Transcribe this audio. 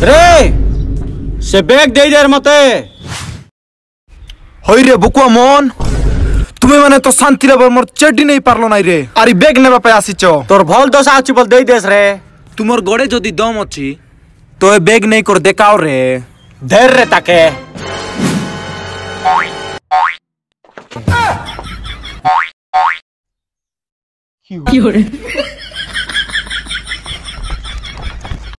रे से बैग दे दे मते হই রে বুকুয়া মন তুমি মানে তো শান্তি রে মোর চেডি নেই পারলো নাই রে আরে ব্যাগ নেবা পাই আসিছ তোর ভল দশা আছে বল দেই দেস রে তোমার গড়ে যদি দম ଅଛି তো এ ব্যাগ নেই কর দেখাও রে ধের রে তাকে কি হরে